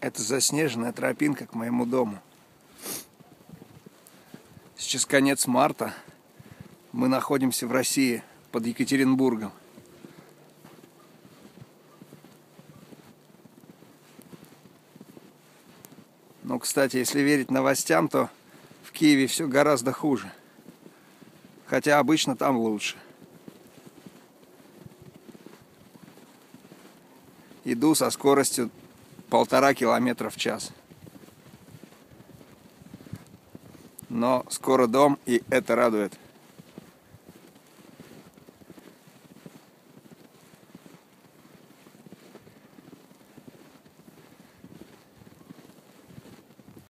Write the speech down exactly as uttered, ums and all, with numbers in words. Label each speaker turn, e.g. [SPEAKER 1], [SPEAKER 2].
[SPEAKER 1] Это заснеженная тропинка к моему дому. Сейчас конец марта. Мы находимся в России, под Екатеринбургом. Ну, кстати, если верить новостям, то в Киеве все гораздо хуже. Хотя обычно там лучше. Иду со скоростью полтора километра в час. Но скоро дом, и это радует.